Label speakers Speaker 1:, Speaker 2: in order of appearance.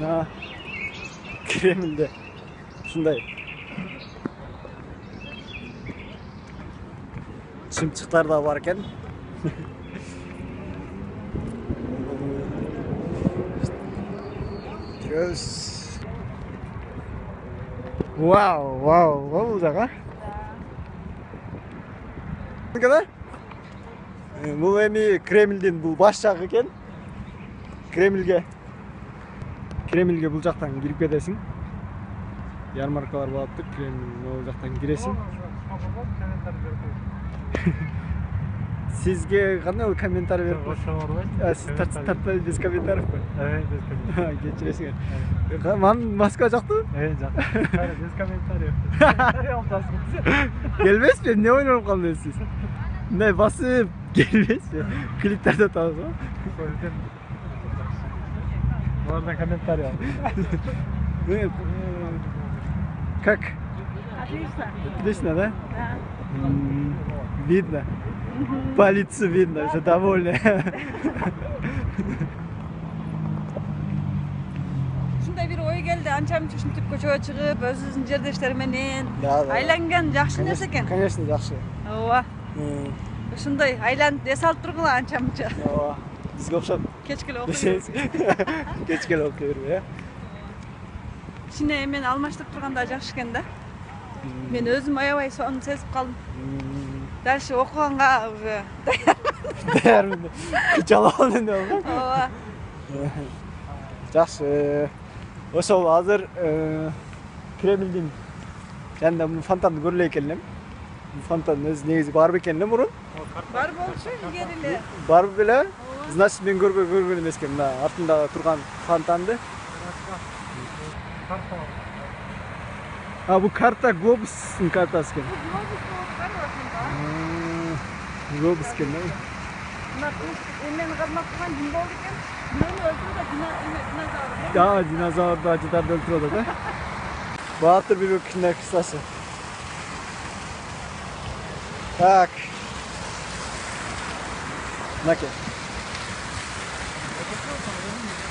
Speaker 1: Ha. Kreml'de. Şunday. Çımçıklar da varken. Göz. Wow, olacak ha? Ne kadar? Bu endi Kreml'den bu başjak eken. Kreml'ge bu жактан кирип кетесиң. Ярмаркалар болуптур, Kreml o жактан киресиң. Sizge qanday komentar berip siz tartpay без комментариев koy.
Speaker 2: Evet, без комментариев.
Speaker 1: Geçiresиң. Moskva жактыбы?
Speaker 2: Evet, без комментариев.
Speaker 1: Gelmez mi? Ne oynayıp kaldınız siz? Ne basıp gelmez mi? Kliplerde tanıdın mı?
Speaker 2: Oradan комментарий al.
Speaker 1: Как?
Speaker 3: Отлично.
Speaker 1: Отлично, да?
Speaker 3: Да.
Speaker 1: Видно. По лицу видно, что довольны.
Speaker 3: Şunday bir oy geldi. Ançam ушинтип көчөгө чыгып, өзүбүздүн жердештери менен
Speaker 1: Да.
Speaker 3: айланган жакшы нерсе экен.
Speaker 1: Конечно, жакшы.
Speaker 3: Ооба. Ушундай айланып эс алып тургула анчамча.
Speaker 1: Ооба. Бизге окшоп.
Speaker 3: Кечке эле окуй.
Speaker 1: Кечке эле окуй бербей, э?
Speaker 3: Кичине эмен алмаштырып турганда жакшы экен да. Мен өзүм аябай сону сезип калдым. Дальше окуганга уже
Speaker 1: Daярмын. Күч алабын деп болду.
Speaker 3: ооба.
Speaker 1: Жакшы. Ошол азыр Кремлдин жанында муну фонтанды көрүлө экенмин. Бул фонтан өзү негизи бар бекен эле мурун.
Speaker 3: Бар болчу илгери эле.
Speaker 1: Бар беле. Значит, мен көргөн эмес экен. Мына артында турган фонтанды. Bu karta Globus'un kartası eкен. Globus eкен, değil mi?
Speaker 3: Bunlar emen kazmak turgan kim boldu eken? Bирөөнү öldürüp dinozavr.
Speaker 1: Ya dinozavr da acıdan öldürüyordu da. Bahtır bir ökünler kısası. Tak. Nake.